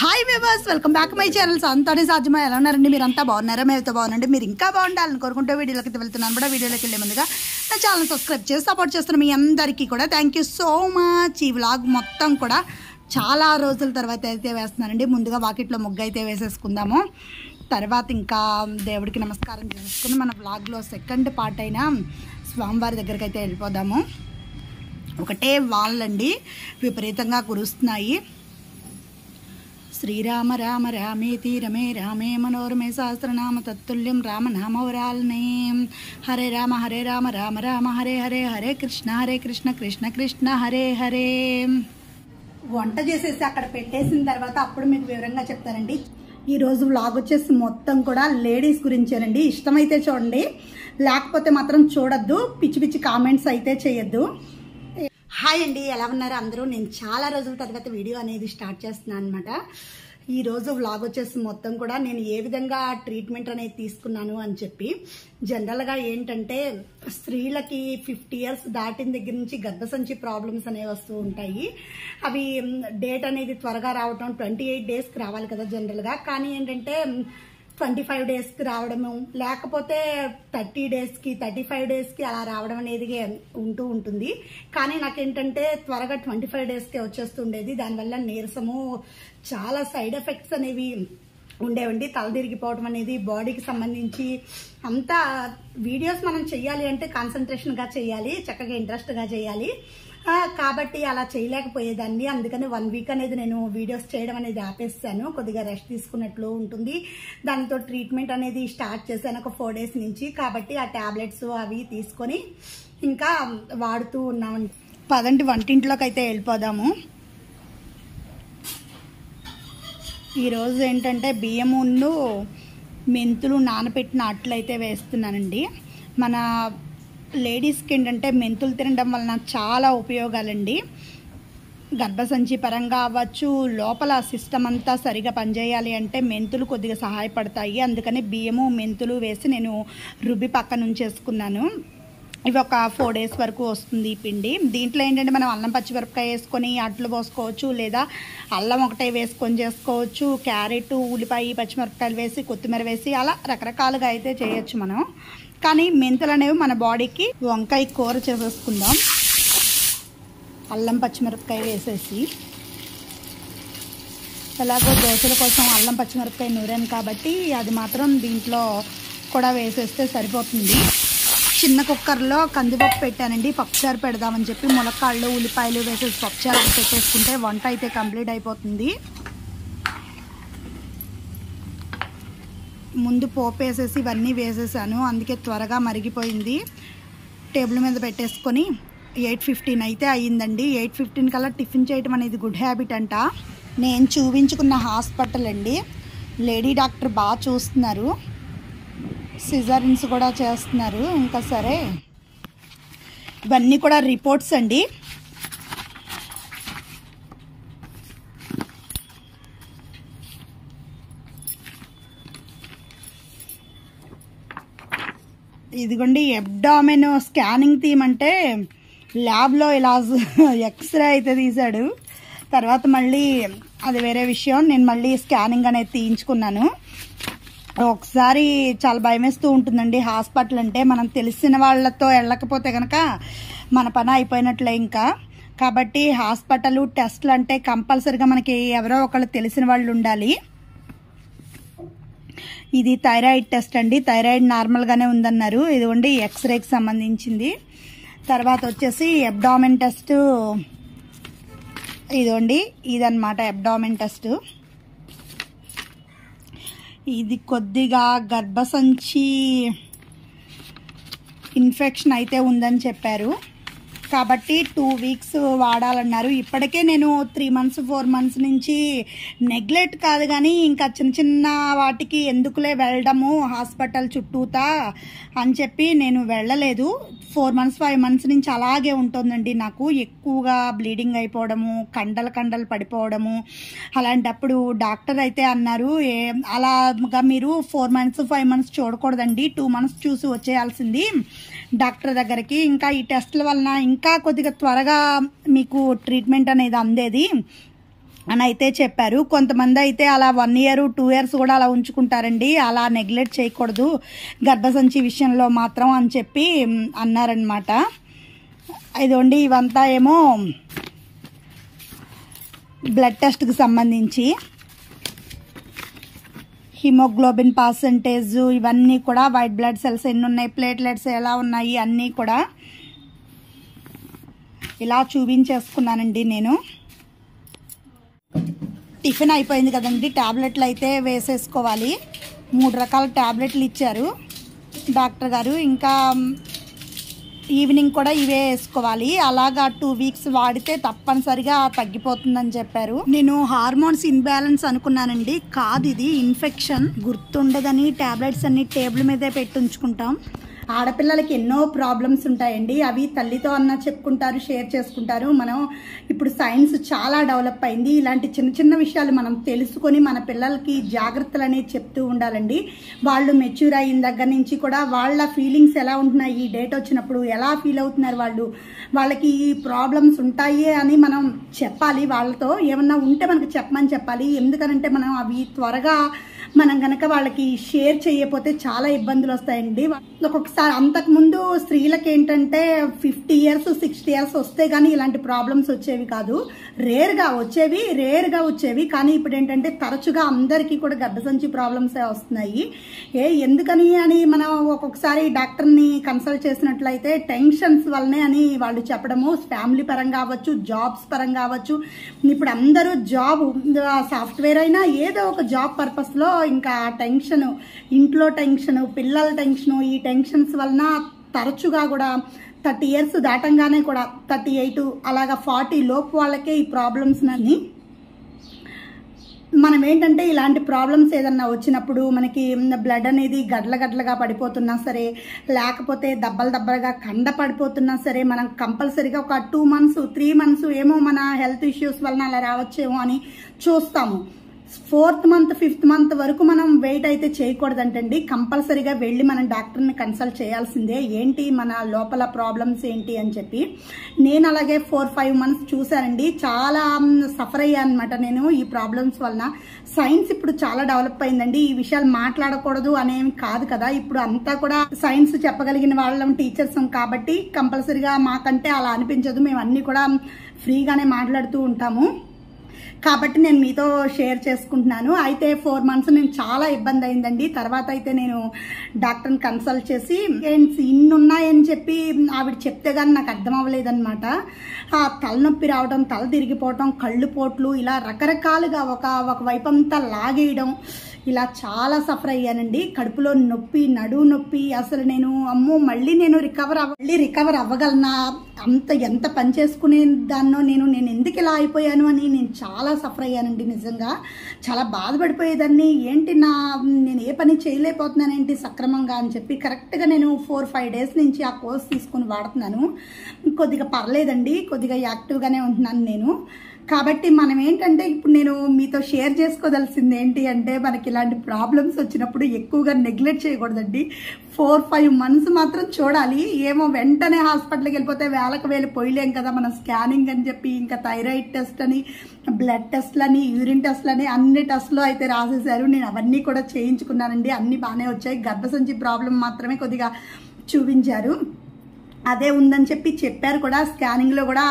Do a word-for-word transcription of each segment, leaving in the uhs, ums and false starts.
Hi viewers, welcome back my channel. సంతానే సాధ్యమా ఎలా ఉన్నారండి? మీరంతా బాగున్నారా? మేమైతే బాగున్నాండి. మీరు ఇంకా బాగుండాలని కోరుకుంటూ వీడియోలోకి వెళ్తున్నాను కూడా. వీడియోలోకి వెళ్ళే ముందుగా నా ఛానల్ సబ్స్క్రైబ్ చేసి సపోర్ట్ చేస్తున్న మీ అందరికీ కూడా థ్యాంక్ యూ సో మచ్. ఈ వ్లాగ్ మొత్తం కూడా చాలా రోజుల తర్వాత అయితే వేస్తున్నానండి. ముందుగా వాకిట్లో ముగ్గు అయితే వేసేసుకుందాము. తర్వాత ఇంకా దేవుడికి నమస్కారం చేసుకుని మన వ్లాగ్లో సెకండ్ పార్ట్ అయిన స్వామివారి దగ్గరికి అయితే వెళ్ళిపోదాము. ఒకటే వాళ్ళండి విపరీతంగా కురుస్తున్నాయి. శ్రీరామ రామ రామేతి రమే రామే మనోరమే సహస్రనామ తత్తుల్యం రామనామవరాలనే. హరే రామ హరే రామ రామ రామ హరే హరే, హరే కృష్ణ హరే కృష్ణ కృష్ణ కృష్ణ హరే హరే. వంట చేసేసి అక్కడ పెట్టేసిన తర్వాత అప్పుడు మీకు వివరంగా చెప్తానండి. ఈరోజు వ్లాగ్ వచ్చేసి మొత్తం కూడా లేడీస్ గురించేనండి. ఇష్టమైతే చూడండి, లేకపోతే మాత్రం చూడొద్దు. పిచ్చి పిచ్చి కామెంట్స్ అయితే చేయొద్దు. హాయ్ అండి, ఎలా ఉన్నారు అందరూ? నేను చాలా రోజుల తర్వాత వీడియో అనేది స్టార్ట్ చేస్తున్నాను అనమాట. ఈరోజు వ్లాగ్ వచ్చేసి మొత్తం కూడా నేను ఏ విధంగా ట్రీట్మెంట్ అనేది తీసుకున్నాను అని చెప్పి. జనరల్గా ఏంటంటే స్త్రీలకి ఫిఫ్టీ ఇయర్స్ దాటిన దగ్గర నుంచి గర్భసంచి ప్రాబ్లమ్స్ అనేవి వస్తూ ఉంటాయి. అవి డేట్ అనేది త్వరగా రావటం, ట్వంటీ ఎయిట్ డేస్కి రావాలి కదా జనరల్గా. కానీ ఏంటంటే ట్వంటీ ఫైవ్ డేస్కి రావడము, లేకపోతే థర్టీ డేస్కి థర్టీ ఫైవ్ డేస్కి అలా రావడం అనేది ఉంటూ ఉంటుంది. కానీ నాకేంటంటే త్వరగా ట్వంటీ ఫైవ్ డేస్కే వచ్చేస్తుండేది. దానివల్ల నీరసము, చాలా సైడ్ ఎఫెక్ట్స్ అనేవి ఉండేవండి. తల తిరిగిపోవడం అనేది, బాడీకి సంబంధించి అంతా. వీడియోస్ మనం చెయ్యాలి అంటే కాన్సన్ట్రేషన్గా చేయాలి, చక్కగా ఇంట్రెస్ట్గా చేయాలి. కాబట్టి అలా చేయలేకపోయేదాన్ని. అందుకని వన్ వీక్ అనేది నేను వీడియోస్ చేయడం అనేది ఆపేస్తాను. కొద్దిగా రెస్ట్ తీసుకున్నట్లు ఉంటుంది. దాంతో ట్రీట్మెంట్ అనేది స్టార్ట్ చేశాను ఒక ఫోర్ డేస్ నుంచి. కాబట్టి ఆ టాబ్లెట్స్ అవి తీసుకొని ఇంకా వాడుతూ ఉన్నామండి. పదండి వంటింట్లోకి అయితే వెళ్ళిపోదాము. ఈరోజు ఏంటంటే బియ్యమును మెంతులు నానబెట్టిన అట్లయితే వేస్తున్నానండి. మన లేడీస్కి ఏంటంటే మెంతులు తినడం వలన చాలా ఉపయోగాలండి. గర్భసంచి పరంగా అవ్వచ్చు, లోపల సిస్టమ్ అంతా సరిగా పనిచేయాలి అంటే మెంతులు కొద్దిగా సహాయపడతాయి. అందుకని బియ్యము మెంతులు వేసి నేను రుబ్బి పక్కన ఉంచేసుకున్నాను. ఇవి ఒక ఫోర్ డేస్ వరకు వస్తుంది ఈ పిండి. దీంట్లో ఏంటంటే మనం అల్లం పచ్చిమిరపకాయ వేసుకొని అట్లు పోసుకోవచ్చు, లేదా అల్లం ఒకటే వేసుకొని చేసుకోవచ్చు. క్యారెట్, ఉల్లిపాయ, పచ్చిమిరపకాయలు వేసి, కొత్తిమీర వేసి అలా రకరకాలుగా అయితే చేయొచ్చు మనం. కానీ మెంతులు అనేవి మన బాడీకి. వంకాయ కూర చేసేసుకుందాం. అల్లం పచ్చిమిరపకాయ వేసేసి, ఎలాగో దోశల కోసం అల్లం పచ్చిమిరపకాయ నూరాను కాబట్టి అది మాత్రం దీంట్లో కూడా వేసేస్తే సరిపోతుంది. చిన్న కుక్కర్లో కందిపప్పు పెట్టానండి. పప్పుచారు పెడదామని చెప్పి ములక్కాళ్ళు, ఉల్లిపాయలు వేసేసి పప్పుచారు పెట్టేసుకుంటే వంట అయితే కంప్లీట్ అయిపోతుంది. ముందు పోపు వేసేసి ఇవన్నీ వేసేసాను, అందుకే త్వరగా మరిగిపోయింది. టేబుల్ మీద పెట్టేసుకొని ఎయిట్ ఫిఫ్టీన్ అయితే అయ్యిందండి. ఎయిట్ ఫిఫ్టీన్ కల్లా టిఫిన్ చేయటం అనేది గుడ్ హ్యాబిట్ అంట. నేను చూపించుకున్న హాస్పిటల్ అండి. లేడీ డాక్టర్ బాగా చూస్తున్నారు, సిజరిన్స్ కూడా చేస్తున్నారు. ఇంకా సరే, ఇవన్నీ కూడా రిపోర్ట్స్ అండి. ఇదిగోండి అబ్డామెన్ స్కానింగ్ తీయమంటే ల్యాబ్లో ఇలా ఎక్స్రే అయితే తీశాడు. తర్వాత మళ్ళీ అది వేరే విషయం. నేను మళ్ళీ స్కానింగ్ అనేది తీయించుకున్నాను. ఒకసారి చాలా భయం వేస్తూ ఉంటుందండి హాస్పిటల్ అంటే. మనం తెలిసిన వాళ్ళతో వెళ్ళకపోతే కనుక మన పని అయిపోయినట్లే ఇంకా. కాబట్టి హాస్పిటల్ టెస్ట్లు అంటే కంపల్సరిగా మనకి ఎవరో ఒకళ్ళు తెలిసిన వాళ్ళు ఉండాలి. ఇది థైరాయిడ్ టెస్ట్ అండి. థైరాయిడ్ నార్మల్గానే ఉందన్నారు. ఇదిగోండి ఎక్స్రేకి సంబంధించింది. తర్వాత వచ్చేసి అబ్డామెన్ టెస్ట్. ఇదిగోండి ఇదన్నమాట అబ్డామెన్ టెస్ట్. ఇది కొద్దిగా గర్భసంచి ఇన్ఫెక్షన్ అయితే ఉందని చెప్పారు. కాబట్టి టూ వీక్స్ వాడాలన్నారు. ఇప్పటికే నేను త్రీ మంత్స్ ఫోర్ మంత్స్ నుంచి నెగ్లెక్ట్ కాదు కానీ ఇంకా చిన్న చిన్న వాటికి ఎందుకులే వెళ్ళడము హాస్పిటల్ చుట్టూతా అని చెప్పి నేను వెళ్ళలేదు. ఫోర్ మంత్స్ ఫైవ్ మంత్స్ నుంచి అలాగే ఉంటుందండి నాకు. ఎక్కువగా బ్లీడింగ్ అయిపోవడము, కండలు కండలు పడిపోవడము. అలాంటప్పుడు డాక్టర్ అయితే అన్నారు, ఏ అలాగా మీరు ఫోర్ మంత్స్ ఫైవ్ మంత్స్ చూడకూడదండి, టూ మంత్స్ చూసి వచ్చేయాల్సింది డాక్టర్ దగ్గరికి. ఇంకా ఈ టెస్ట్ల వలన ఇంకా కొద్దిగా త్వరగా మీకు ట్రీట్మెంట్ అనేది అందేది. అని అయితే చెప్పారు. కొంతమంది అయితే అలా వన్ ఇయర్ టూ ఇయర్స్ కూడా అలా ఉంచుకుంటారండి, అలా నెగ్లెక్ట్ చేయకూడదు గర్భసంచి విషయంలో మాత్రం అని చెప్పి అన్నారనమాట. ఇదిగోండి ఇవంతా ఏమో బ్లడ్ టెస్ట్కి సంబంధించి హిమోగ్లోబిన్ పర్సంటేజ్ ఇవన్నీ కూడా, వైట్ బ్లడ్ సెల్స్ ఎన్ని ఉన్నాయి, ప్లేట్లెట్స్ ఎలా ఉన్నాయి అన్నీ కూడా ఇలా చూపించేసుకున్నానండి. నేను టిఫిన్ అయిపోయింది కదండి, ట్యాబ్లెట్లు అయితే వేసేసుకోవాలి. మూడు రకాల ట్యాబ్లెట్లు ఇచ్చారు డాక్టర్ గారు. ఇంకా ఈవినింగ్ కూడా ఇవే వేసుకోవాలి. అలాగా టూ వీక్స్ వాడితే తప్పనిసరిగా తగ్గిపోతుందని చెప్పారు. నేను హార్మోన్స్ ఇన్బ్యాలెన్స్ అనుకున్నానండి, కాదు ఇది ఇన్ఫెక్షన్. గుర్తుండదని ట్యాబ్లెట్స్ అన్ని టేబుల్ మీదే పెట్టి ఉంచుకుంటాం. ఆడపిల్లలకి ఎన్నో ప్రాబ్లమ్స్ ఉంటాయండి, అవి తల్లితో అన్న చెప్పుకుంటారు, షేర్ చేసుకుంటారు. మనం ఇప్పుడు సైన్స్ చాలా డెవలప్ అయింది, ఇలాంటి చిన్న చిన్న విషయాలు మనం తెలుసుకొని మన పిల్లలకి జాగ్రత్తలు అనేది చెప్తూ ఉండాలండి. వాళ్ళు మెచ్యూర్ అయిన దగ్గర నుంచి కూడా వాళ్ళ ఫీలింగ్స్ ఎలా ఉంటున్నాయి, ఈ డేట్ వచ్చినప్పుడు ఎలా ఫీల్ అవుతున్నారు వాళ్ళు, వాళ్ళకి ఈ ప్రాబ్లమ్స్ ఉంటాయి అని మనం చెప్పాలి. వాళ్ళతో ఏమన్నా ఉంటే మనకు చెప్పమని చెప్పాలి. ఎందుకనంటే మనం అవి త్వరగా మనం కనుక వాళ్ళకి షేర్ చేయకపోతే చాలా ఇబ్బందులు వస్తాయండి. ఒక్కొక్కసారి అంతకుముందు స్త్రీలకు ఏంటంటే ఫిఫ్టీ ఇయర్స్ సిక్స్టీ ఇయర్స్ వస్తే కానీ ఇలాంటి ప్రాబ్లమ్స్ వచ్చేవి కాదు, రేర్గా వచ్చేవి రేర్గా వచ్చేవి కానీ ఇప్పుడు ఏంటంటే తరచుగా అందరికీ కూడా గర్భసంచి ప్రాబ్లమ్స్ వస్తున్నాయి. ఏ ఎందుకని అని మనం ఒక్కొక్కసారి డాక్టర్ని కన్సల్ట్ చేసినట్లయితే టెన్షన్స్ వల్లనే అని వాళ్ళు చెప్పడము, ఫ్యామిలీ పరంగా అవ్వచ్చు, జాబ్స్ పరంగా అవ్వచ్చు. ఇప్పుడు అందరూ జాబ్ సాఫ్ట్వేర్ అయినా ఏదో ఒక జాబ్ పర్పస్లో ఇంకా టెన్షన్, ఇంట్లో టెన్షన్, పిల్లల టెన్షన్, ఈ టెన్షన్స్ వలన తరచుగా కూడా థర్టీ ఇయర్స్ దాటంగానే కూడా థర్టీ ఎయిట్ అలాగా ఫార్టీ లోపు వాళ్ళకే ఈ ప్రాబ్లమ్స్ అన్ని. మనం ఏంటంటే ఇలాంటి ప్రాబ్లమ్స్ ఏదన్నా వచ్చినప్పుడు మనకి బ్లడ్ అనేది గడ్ల గడ్లగా పడిపోతున్నా సరే, లేకపోతే దబ్బలు దబ్బలుగా కండ పడిపోతున్నా సరే, మనం కంపల్సరీగా ఒక టూ మంత్స్ త్రీ మంత్స్ ఏమో మన హెల్త్ ఇష్యూస్ వలన అలా రావచ్చేమో అని చూస్తాము. ఫోర్త్ మంత్ ఫిఫ్త్ మంత్ వరకు మనం వెయిట్ అయితే చేయకూడదంటండి. కంపల్సరీగా వెళ్ళి మనం డాక్టర్ని కన్సల్ట్ చేయాల్సిందే, ఏంటి మన లోపల ప్రాబ్లమ్స్ ఏంటి అని చెప్పి. నేను అలాగే ఫోర్ ఫైవ్ మంత్స్ చూశానండి, చాలా సఫర్ అయ్యా అనమాట నేను ఈ ప్రాబ్లమ్స్ వలన. సైన్స్ ఇప్పుడు చాలా డెవలప్ అయిందండి, ఈ విషయాలు మాట్లాడకూడదు అనేవి కాదు కదా, ఇప్పుడు అంతా కూడా సైన్స్ చెప్పగలిగిన వాళ్ళం టీచర్స్ కాబట్టి కంపల్సరీగా మాకంటే అలా అనిపించదు, మేము అన్ని కూడా ఫ్రీగానే మాట్లాడుతూ ఉంటాము కాబట్టి నేను మీతో షేర్ చేసుకుంటున్నాను. అయితే ఫోర్ మంత్స్ నేను చాలా ఇబ్బంది అయిందండి. తర్వాత అయితే నేను డాక్టర్ని కన్సల్ట్ చేసి ఇన్ని ఉన్నాయని చెప్పి ఆవిడ చెప్తే కానీ నాకు అర్థం అవ్వలేదన్నమాట. ఆ తలనొప్పి రావడం, తల తిరిగిపోవటం, కళ్ళు పోట్లు, ఇలా రకరకాలుగా ఒక ఒక వైపు అంతా లాగేయడం, ఇలా చాలా సఫర్ అయ్యానండి. కడుపులో నొప్పి, నడువు నొప్పి, అసలు నేను అమ్మో మళ్ళీ నేను రికవర్ అవ్వ మళ్ళీ రికవర్ అవ్వగలనా, అంత ఎంత పని చేసుకునే దాన్నో నేను నేను ఎందుకు ఇలా అయిపోయాను అని నేను చాలా సఫర్ అయ్యానండి. నిజంగా చాలా బాధపడిపోయేదాన్ని, ఏంటి నా నేను ఏ పని చేయలేకపోతున్నాను ఏంటి సక్రమంగా అని చెప్పి. కరెక్ట్గా నేను ఫోర్ ఫైవ్ డేస్ నుంచి ఆ కోర్స్ తీసుకుని వాడుతున్నాను, కొద్దిగా పర్లేదండి, కొద్దిగా యాక్టివ్గానే ఉంటున్నాను నేను. కాబట్టి మనం ఏంటంటే ఇప్పుడు నేను మీతో షేర్ చేసుకోదలసింది ఏంటి అంటే, మనకి ఇలాంటి ప్రాబ్లమ్స్ వచ్చినప్పుడు ఎక్కువగా నెగ్లెక్ట్ చేయకూడదండి. ఫోర్ ఫైవ్ మంత్స్ మాత్రం చూడాలి. ఏమో వెంటనే హాస్పిటల్కి వెళ్ళిపోతే వేలకు వేలు పోయలేం కదా, మనం స్కానింగ్ అని చెప్పి ఇంకా థైరాయిడ్ టెస్ట్ అని, బ్లడ్ టెస్ట్లని, యూరిన్ టెస్ట్లని అన్ని టెస్ట్లు అయితే రాసేసారు. నేను అవన్నీ కూడా చేయించుకున్నానండి, అన్నీ బాగానే వచ్చాయి. గర్భసంచి ప్రాబ్లం మాత్రమే కొద్దిగా చూపించారు, అదే ఉందని చెప్పి చెప్పారు కూడా. స్కానింగ్లో కూడా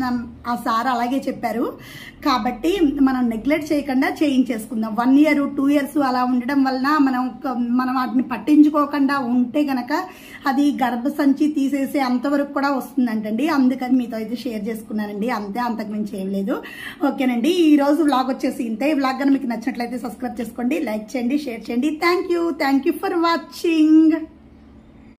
ఆ సార్ అలాగే చెప్పారు. కాబట్టి మనం నెగ్లెక్ట్ చేయకుండా చేయించేసుకుందాం. వన్ ఇయర్ టూ ఇయర్స్ అలా ఉండడం వలన మనం మనం వాటిని పట్టించుకోకుండా ఉంటే కనుక అది గర్భసంచి తీసేసే అంతవరకు కూడా వస్తుందంటండి. అందుకని మీతో అయితే షేర్ చేసుకున్నానండి, అంతే, అంతకు మించి ఏం లేదు. ఓకేనండి, ఈ రోజు వ్లాగ్ వచ్చేసి ఇంతే. ఈ వ్లాగ్ కనుక మీకు నచ్చినట్లయితే సబ్స్క్రైబ్ చేసుకోండి, లైక్ చేయండి, షేర్ చేయండి. Thank you thank you for watching.